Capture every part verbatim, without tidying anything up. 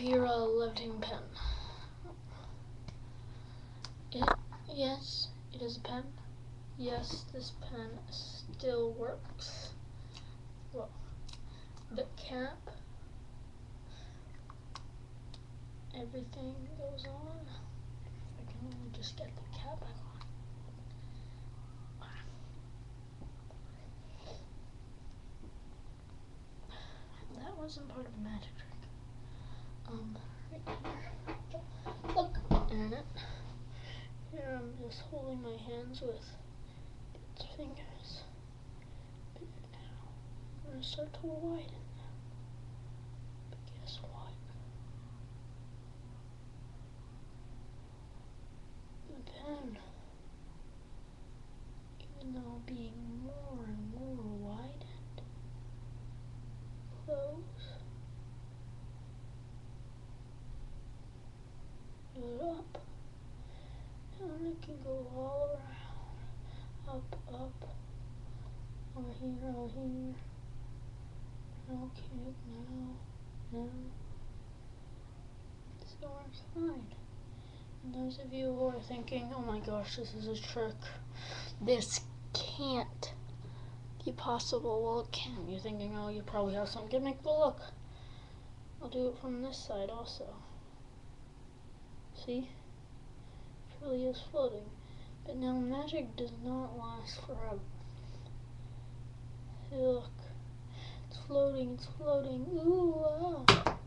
hear a lifting pen. It, yes, it is a pen. Yes, this pen still works. Well, the cap, everything goes on. I can only just get the cap back on. That wasn't part of the magic trick. Um, right here. Look, internet. Here I'm just holding my hands with its fingers. I'm gonna start to widen. But guess what? The pen, even though being more and more widened, close, it up, and it can go all around, up, up, over here, over here. Okay, now, now, this works fine. And those of you who are thinking, oh my gosh, this is a trick, this can't be possible. Well, it can. You're thinking, oh, you probably have some gimmick, but look, I'll do it from this side also. See? It really is floating. But now magic does not last forever. See, look. It's floating, it's floating. Ooh, ah.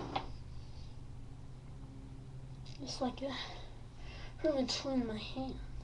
Just like that. From between my hands.